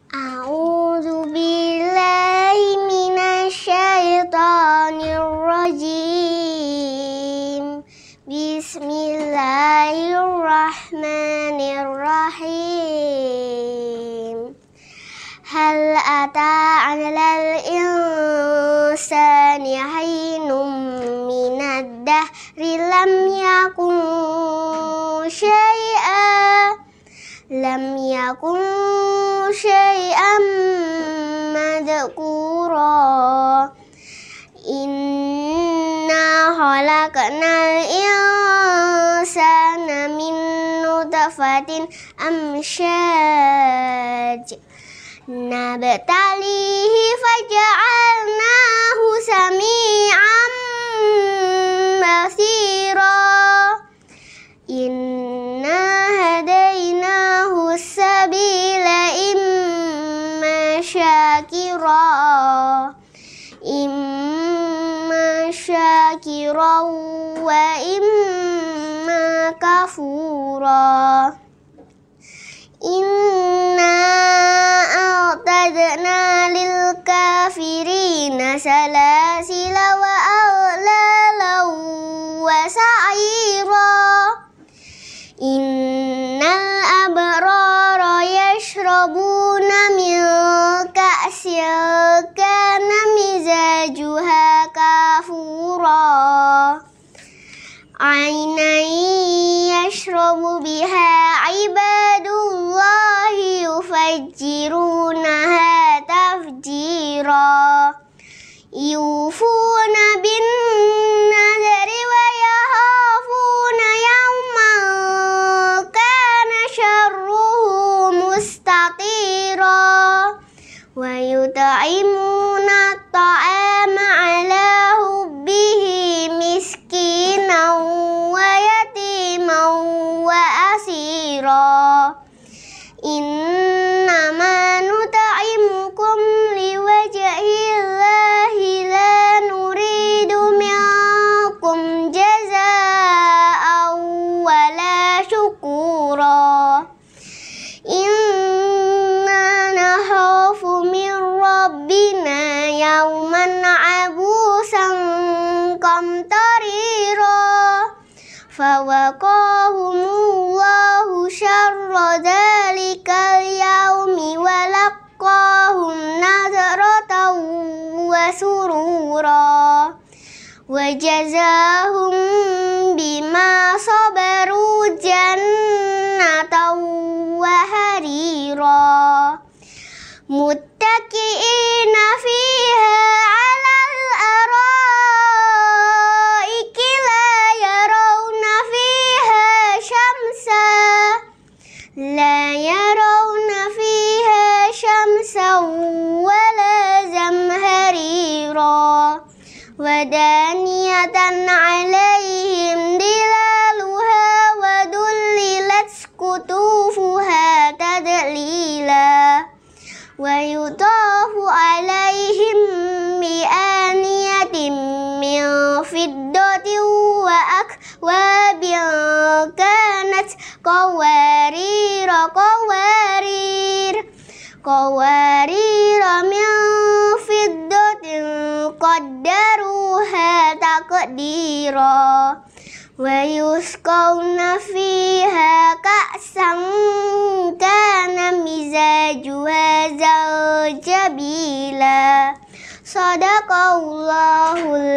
A'udzu billahi minasyaitonir rajim. Bismillahirrahmanirrahim. Hal ata 'alal insani hinum minad dahri lam yakun syai'an madhkura. Inna khalaqnal insana min nutfatin amsyaj nabtalihi faja'alnahu sami'an basira. Inna hadainahu sabila imma syakira wa imma kafura. Inna a'tadna lil kafirina salasila wa aghlalan wa sa'ira. Innal abrara yashrabuna min ka'sin kana mizajuha kafura. Ainan yashrabu biha ibadullahi yufajjirunaha tafjira. Yufuna bin nadri wa yakhafuna yawman kana syarruhu mustatira. Wa yut'imuna at-ta'ama 'ala hubbihi miskinan wa yatiman wa asira. Innama nut'imukum liwajhillahi la nuridu minkum jazaa'an wala syukura. Inna nakhafu min rabbina yawman 'abusan qamtarira. Fawaqahumullahu syarra dzalikal yaumi wa laqahum nadratan wa surura. Wa jazaahum bima sabaru jannatan wa harira. Muttaqi'ina fiha 'alal araiki la yarawna fiha syamsan wala zamharira. Wadaniyatan 'alaihim dilaluha wa dullilat kutufuha tadlila. Wa yutafu 'alaihim bi aniyatin min fiddatin wa akwabin kanat qawarira min fiddatin qaddaruha taqdira. Wa yusqawna fiha ka'san kana mizajuha zaljabila. Sadaqallahul